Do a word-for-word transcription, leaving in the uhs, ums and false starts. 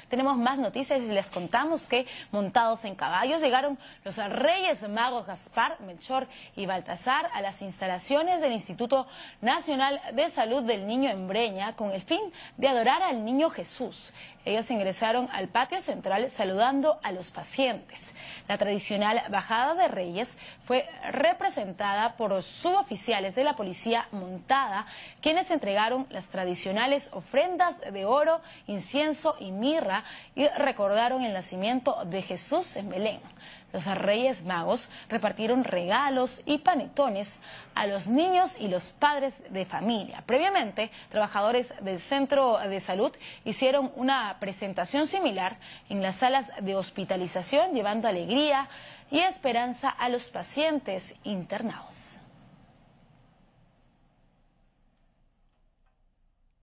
tenemos más noticias y les contamos que montados en caballos llegaron los Reyes Magos Gaspar, Melchor y Baltasar a las instalaciones del Instituto Nacional de Salud del Niño en Breña con el fin de adorar al Niño Jesús. Ellos ingresaron al patio central saludando a los pacientes. La tradicional bajada de Reyes fue representada por suboficiales de la policía montada, quienes entregaron las tradicionales ofrendas de oro, incienso y mirra y recordaron el nacimiento de Jesús en Belén. Los Reyes Magos repartieron regalos y panetones a los niños y los padres de familia. Previamente, trabajadores del centro de salud hicieron una presentación similar en las salas de hospitalización, llevando alegría y esperanza a los pacientes internados.